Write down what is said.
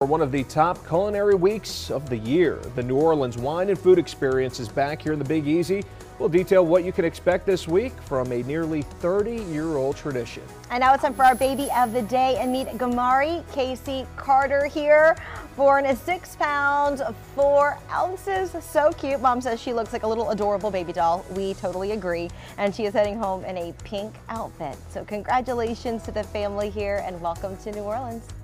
For one of the top culinary weeks of the year, the New Orleans Wine and Food Experience is back here in the Big Easy. We'll detail what you can expect this week from a nearly 30-year-old tradition. And now it's time for our baby of the day, and meet Gamari Casey Carter here, born at 6 pounds 4 ounces. So cute. Mom says she looks like a little adorable baby doll. We totally agree. And she is heading home in a pink outfit. So congratulations to the family here and welcome to New Orleans.